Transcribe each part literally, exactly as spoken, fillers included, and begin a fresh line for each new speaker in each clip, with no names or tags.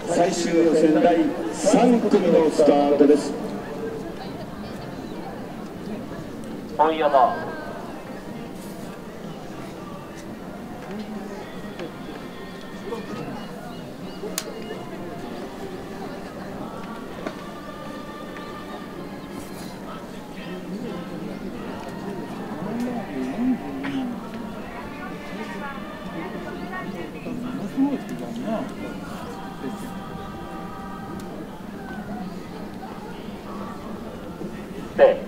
最終予選だいさん組のスタートです。
本山で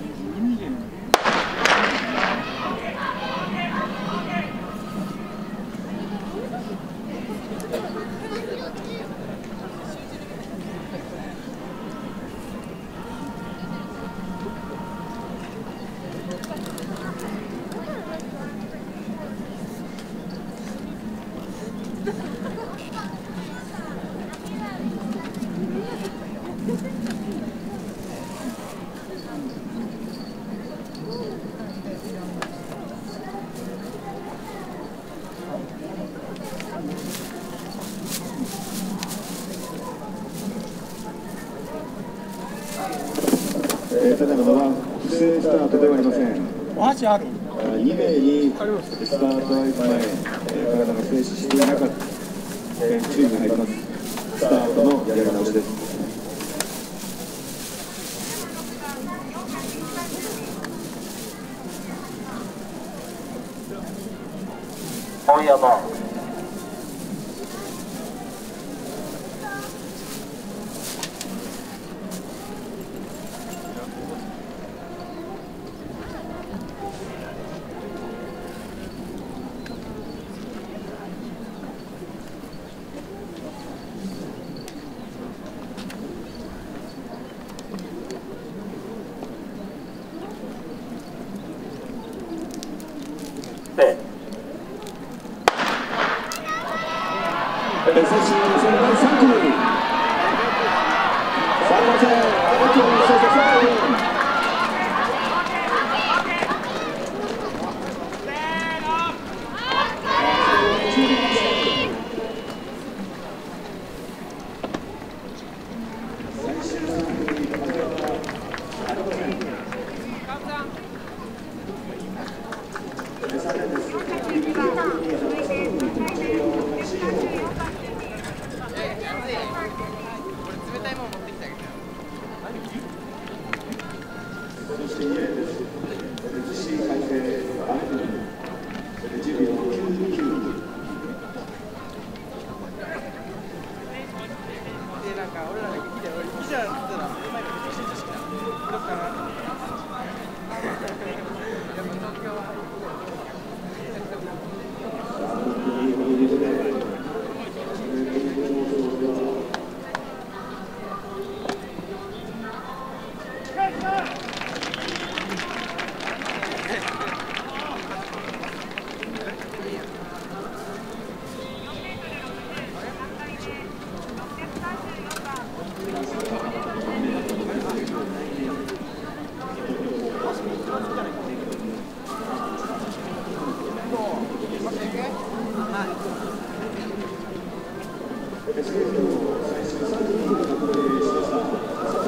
えー、ただいまは不正スタートではありません。
お箸ある
に名にスタート前、えー、体が静止していなかった、えー、注意が入ります。スタートのやり直しです。
本山で
最終予選だいさん組、さあません、ありがとうございます。
はい。